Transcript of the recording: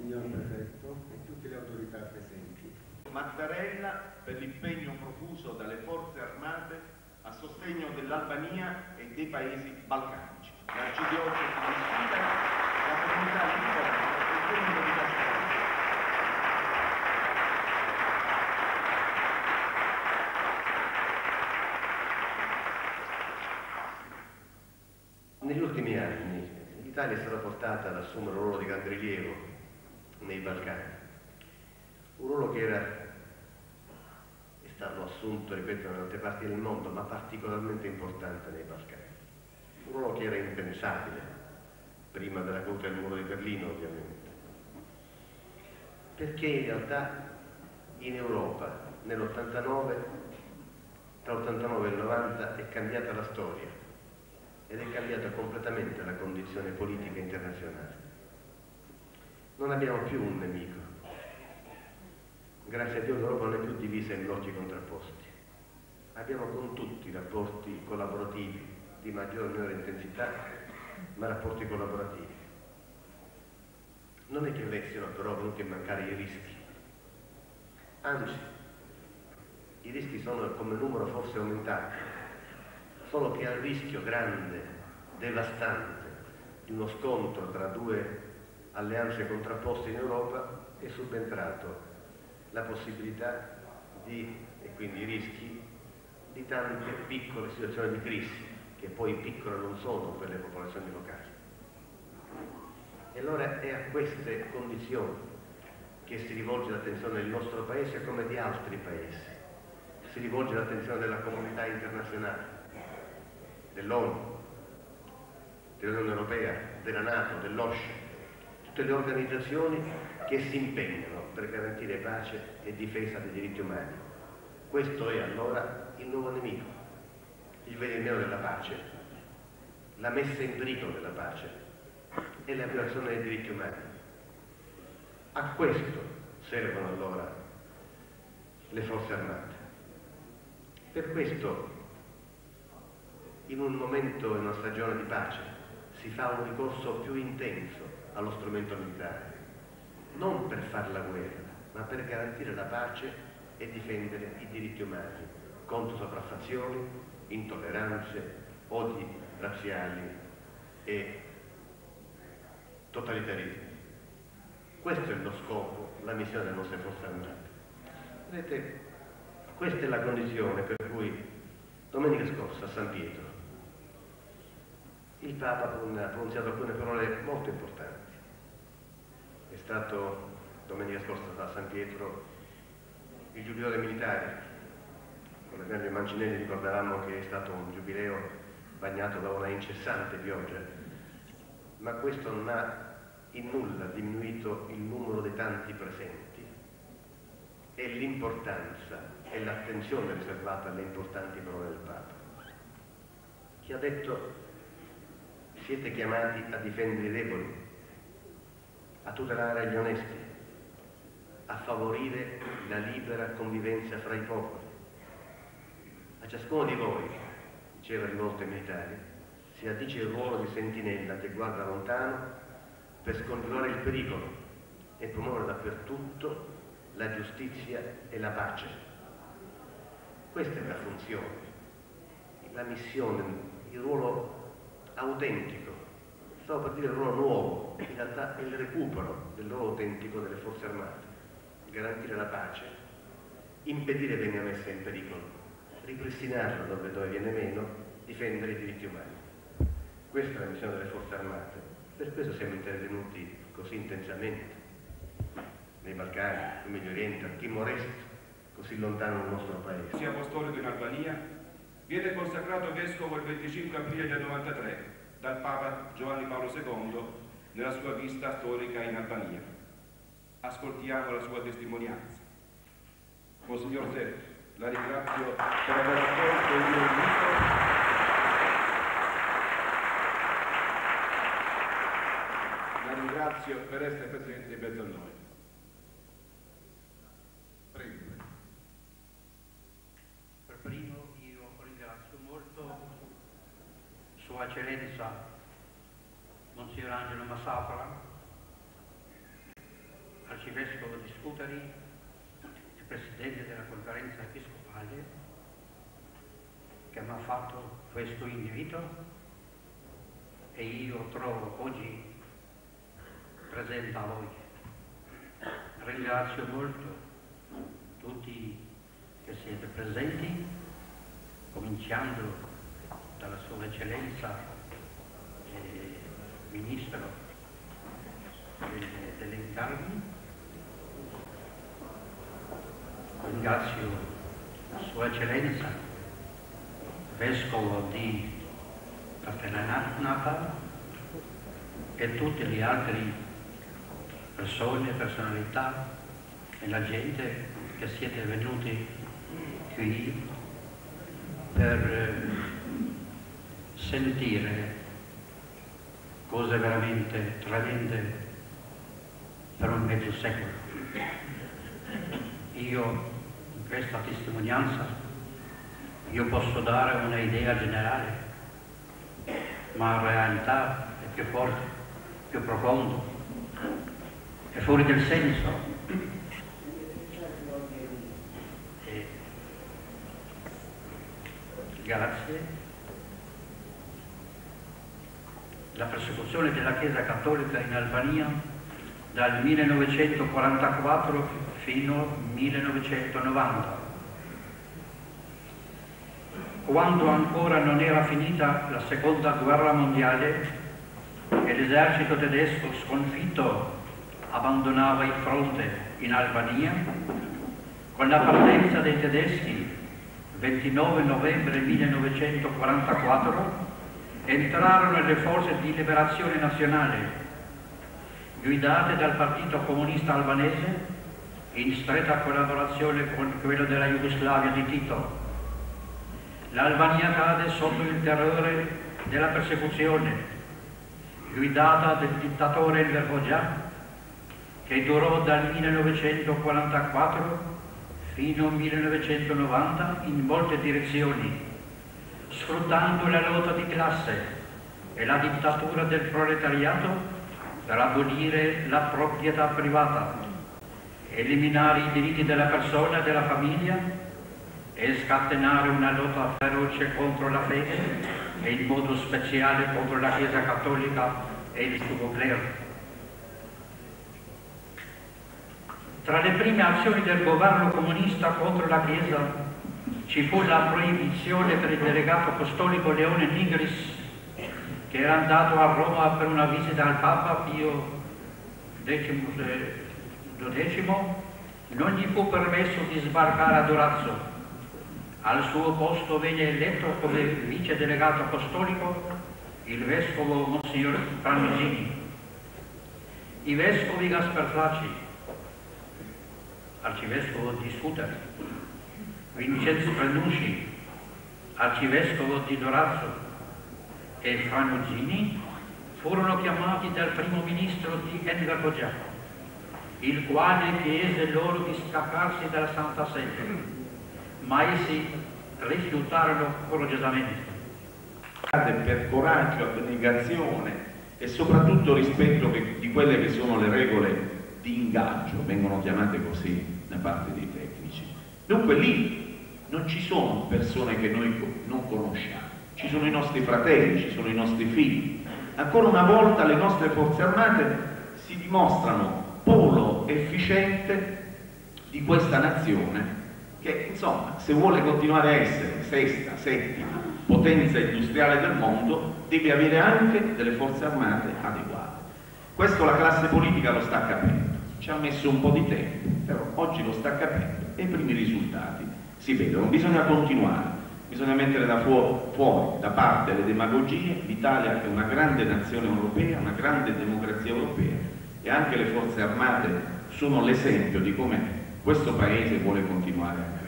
signor Prefetto e tutte le autorità presenti. Mattarella per l'impegno profuso dalle forze armate a sostegno dell'Albania e dei paesi balcanici. L'arcidiocesi di Sfida, la comunità libera e il comune di Castello. Negli ultimi anni l'Italia è stata portata ad assumere un ruolo di grande rilievo nei Balcani, un ruolo che è stato assunto, ripeto, in altre parti del mondo, ma particolarmente importante nei Balcani. Un ruolo che era impensabile prima della caduta del muro di Berlino, ovviamente, perché in realtà in Europa nell'89, tra l'89 e il 90 è cambiata la storia ed è cambiata completamente la condizione politica internazionale. Non abbiamo più un nemico. Grazie a Dio l'Europa non è più divisa in blocchi contrapposti. Abbiamo con tutti rapporti collaborativi di maggiore o minore intensità, ma rapporti collaborativi. Non è che siano però venuti a mancare i rischi. Anzi, i rischi sono come numero forse aumentato, solo che al rischio grande, devastante, di uno scontro tra due alleanze contrapposte in Europa è subentrato la possibilità di, e quindi i rischi, di tante piccole situazioni di crisi, che poi piccole non sono per le popolazioni locali. E allora è a queste condizioni che si rivolge l'attenzione del nostro Paese come di altri Paesi. Si rivolge l'attenzione della comunità internazionale, dell'ONU, dell'Unione Europea, della NATO, dell'OSCE, tutte le organizzazioni che si impegnano per garantire pace e difesa dei diritti umani. Questo è allora il nuovo nemico, il venire della pace, la messa in pericolo della pace e la violazione dei diritti umani. A questo servono allora le forze armate. Per questo, in un momento, in una stagione di pace, si fa un ricorso più intenso allo strumento militare, non per fare la guerra, ma per garantire la pace e difendere i diritti umani contro sopraffazioni, intolleranze, odi razziali e totalitarismi. Questo è lo scopo, la missione delle nostre forze armate. Vedete, questa è la condizione per cui domenica scorsa a San Pietro il Papa ha pronunziato alcune parole molto importanti. È stato domenica scorsa a San Pietro il Giubileo dei militari. Con l'Esempio Mancinelli ricordavamo che è stato un giubileo bagnato da una incessante pioggia, ma questo non ha in nulla diminuito il numero dei tanti presenti e l'importanza e l'attenzione riservata alle importanti parole del Papa, che ha detto: siete chiamati a difendere i deboli, a tutelare gli onesti, a favorire la libera convivenza fra i popoli. A ciascuno di voi, diceva rivolto ai militari, si addice il ruolo di sentinella che guarda lontano per scongiurare il pericolo e promuovere dappertutto la giustizia e la pace. Questa è la funzione, la missione, il ruolo autentico, stavo per dire il ruolo nuovo, in realtà è il recupero del ruolo autentico delle forze armate, garantire la pace, impedire che venga messa in pericolo, ripristinarla dove viene meno, difendere i diritti umani. Questa è la missione delle forze armate, per questo siamo intervenuti così intensamente nei Balcani, in Medio Oriente, a Timor Est, così lontano dal nostro paese. Sia apostolico in Albania viene consacrato vescovo il 25 aprile del 93 dal Papa Giovanni Paolo II nella sua visita storica in Albania. Ascoltiamo la sua testimonianza. Monsignor Zeppi, la ringrazio per aver accolto il mio invito. La ringrazio per essere presente in mezzo a noi. Prego. Per primo io ringrazio molto Sua Eccellenza Monsignor Angelo Massafra Arcivescovo di Scutari, il Presidente della Conferenza Episcopale, che mi ha fatto questo invito e io trovo oggi presente a voi. Ringrazio molto tutti che siete presenti, cominciando dalla Sua Eccellenza Ministro delle Incarni. Ringrazio Sua Eccellenza Vescovo di Castellanata e tutte le altre persone, personalità e la gente che siete venuti qui per sentire cose veramente tremende per un mezzo secolo. Io, in questa testimonianza, io posso dare un'idea generale, ma in realtà è più forte, più profondo, è fuori del senso. E grazie. La persecuzione della Chiesa Cattolica in Albania dal 1944 fino al 1990. Quando ancora non era finita la Seconda Guerra Mondiale e l'esercito tedesco sconfitto abbandonava il fronte in Albania, con la partenza dei tedeschi 29 novembre 1944 entrarono le forze di liberazione nazionale guidate dal Partito Comunista Albanese in stretta collaborazione con quello della Jugoslavia di Tito. L'Albania cade sotto il terrore della persecuzione guidata dal dittatore Enver Hoxha, che durò dal 1944 fino al 1990 in molte direzioni, sfruttando la lotta di classe e la dittatura del proletariato per abolire la proprietà privata, eliminare i diritti della persona e della famiglia e scatenare una lotta feroce contro la fede e in modo speciale contro la Chiesa Cattolica e il suo clero. Tra le prime azioni del governo comunista contro la Chiesa ci fu la proibizione per il delegato apostolico Leone Nigris, che era andato a Roma per una visita al Papa Pio XII, non gli fu permesso di sbarcare a Durazzo. Al suo posto venne eletto come vice delegato apostolico il vescovo Monsignor Pranogini. I vescovi Gaspar Flacci, arcivescovo di Scutari, Vincenzo Prenucci, arcivescovo di Durazzo, e Pranogini furono chiamati dal primo ministro di Enver Hoxha, il quale chiese loro di scapparsi dalla Santa Sede, ma essi rifiutarono coraggiosamente. Per coraggio, abnegazione e soprattutto rispetto di quelle che sono le regole di ingaggio, vengono chiamate così da parte dei tecnici. Dunque lì non ci sono persone che noi non conosciamo, ci sono i nostri fratelli, ci sono i nostri figli. Ancora una volta le nostre forze armate si dimostrano polo efficiente di questa nazione che, insomma, se vuole continuare a essere sesta, settima potenza industriale del mondo, deve avere anche delle forze armate adeguate. Questo la classe politica lo sta capendo, ci ha messo un po' di tempo, però oggi lo sta capendo e i primi risultati si vedono. Bisogna continuare, bisogna mettere fuori da parte le demagogie. L'Italia è una grande nazione europea, una grande democrazia europea e anche le forze armate sono l'esempio di come questo Paese vuole continuare a